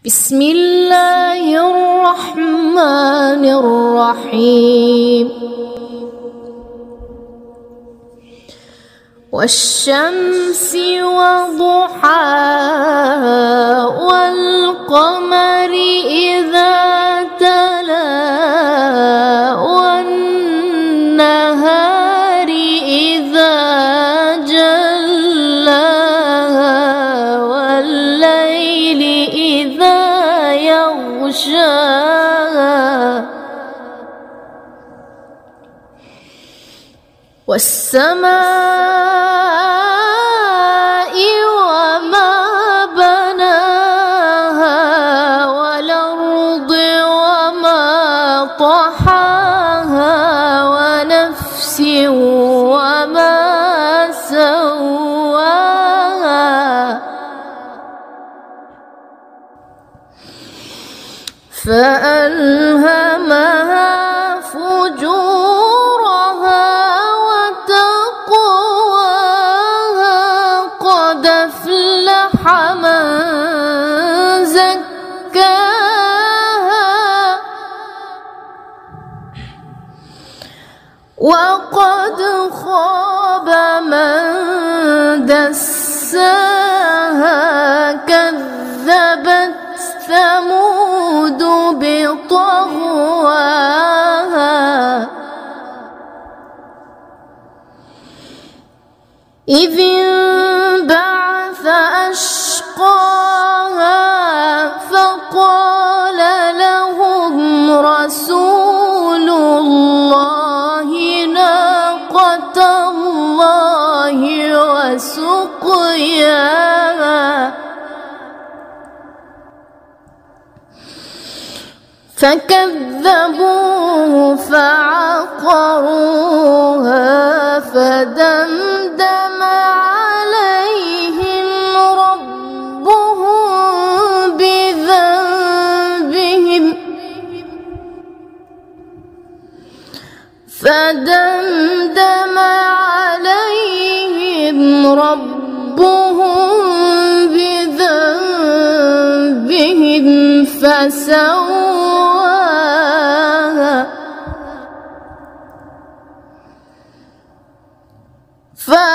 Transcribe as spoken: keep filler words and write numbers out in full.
بسم الله الرحمن الرحيم. والشمس وضحاها والقمر إذا تلاها والنهار إذا جلاها والليل إذا يغشاها والسماء وما بناها والأرض وما طحاها ونفس وما سواها فألهمها فجورها وتقواها قد أفلح من زكاها وقد خاب من دساها كذبت ثمود بطغواها إذ انبعث أشقاها فقال لهم رسول الله ناقة الله وسقياها فكذبوه فعقروها فدمدم عليهم ربهم بذنبهم فدمدم عليهم ربهم بذنبهم فسواها